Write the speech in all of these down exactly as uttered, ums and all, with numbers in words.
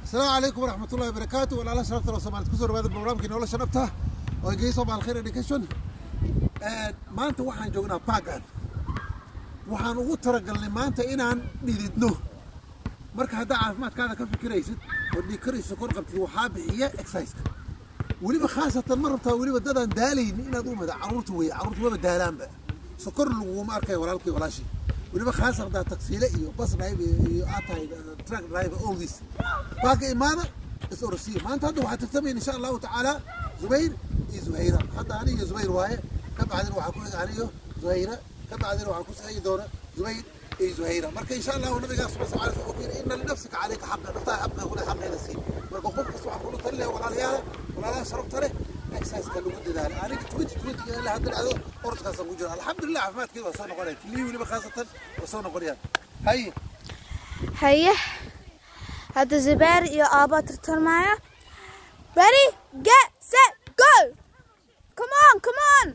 السلام عليكم ورحمة الله وبركاته. ولا لا شرفت لو سمعت كسر بهذا البرنامج كنا ولا شرفتها وجاي صباح الخير إديكيشن. ما أنت واحد جونا باقد waxaan ugu talagalnay maanta inaan dhididno marka hadda caafimaadkaada ka fikiraysid oo dhiigkarayso kor qabtid waxaa bixiya exercise waliba khaasatan mar rabtaa waliba dadaan daalayn inaad u mada caruurta way caruurta waba daalaanba sokor lagu ma arkay walaalkay walaashi waliba khaasatan daa taksiile iyo bas drive iyo atay truck driver all this baaqi imaana is orsiyo maanta hadda waxaa tartamay insha Allah taala Zubayr iyo Zuhayra hadda aniga iyo Zubayr waaye ka bacdin waxa ku aniyo Zuhayra بعدين وعن كل شيء دورة زبير إيه زهيرة مركز إن شاء الله والنبي قال سبحانه وتعالى فقير إن لنفسك عليك حق نفتح حق ولا حق هذا السين مركز خوف كسوع كله طلع ولا ليها ولا لا شرب تره إحساس كله مدة ده عليك تويت تويت اللي هذا العدو أرد كاسة موجود الحمد لله عفمات كذا وصلنا قرية لي ولي بخاصة وصلنا قرية هاي هاي هذا زبير يا أبا ترتر معايا ready get set go come on come on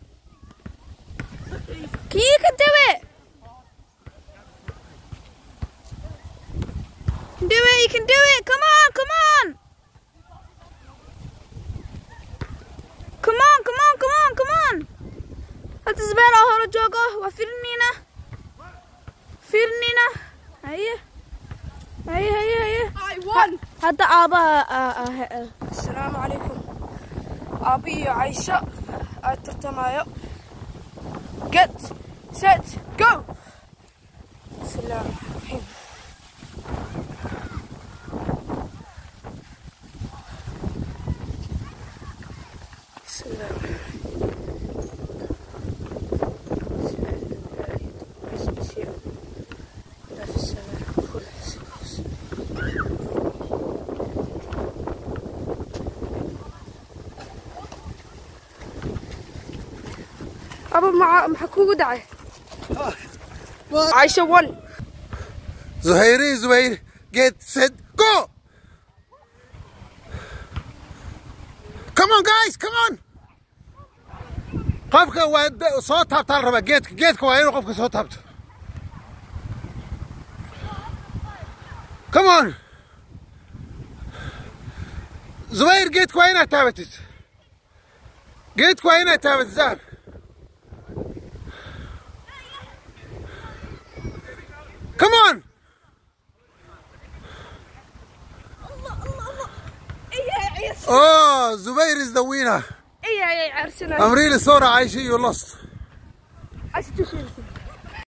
You can do it! Do it, you can do it! Come on, come on! Come on, come on, come on, come on! هات الزبالة اهو رجوقه وفرنينا فرنينا هيا هيا هيا هيا I won! هذا أبا السلام عليكم أبي عايشة الترتماية Get set go بسم الله الرحمن الرحيم بسم الله الرحمن أبا مع محكو دعي عايشة one زهيري زبير get set go come on guys come on قفك واد صوت هبط على الربع جيتك جيتك وعينه قفك صوت هبط come on زبير جيتك وعينه تابتت جيتك وعينه تابت زهر Come on! Oh, Zubair is the winner. I'm really sorry, Aisha, you lost.